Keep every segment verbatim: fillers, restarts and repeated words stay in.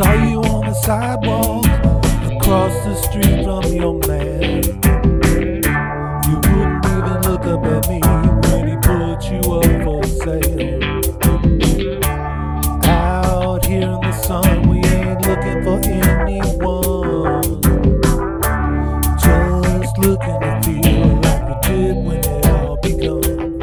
Saw you on the sidewalk across the street from your man. You wouldn't even look up at me when he put you up for sale. Out here in the sun, we ain't looking for anyone, just looking to feel like we did when it all begun.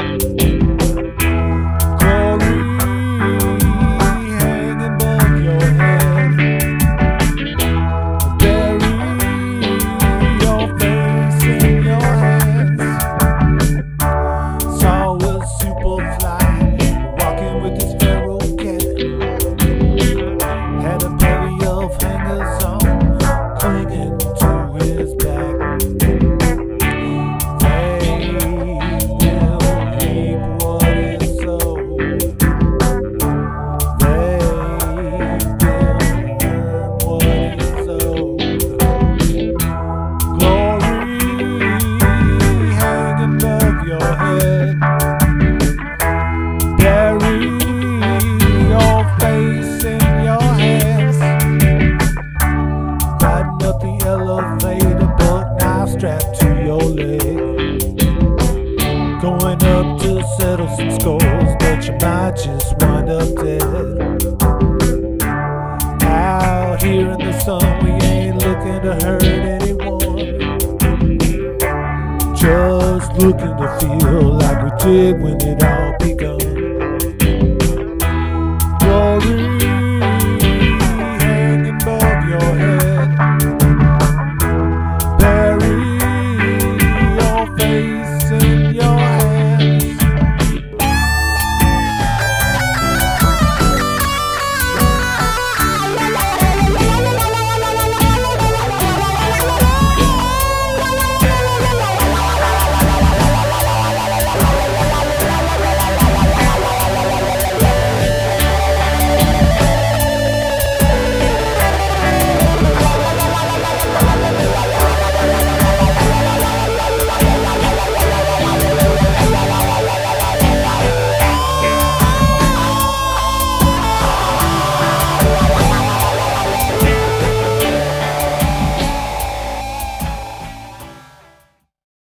Strapped to your leg, going up to settle some scores, but you might just wind up dead. Out here in the sun, we ain't looking to hurt anyone, just looking to feel like we did when it all begun.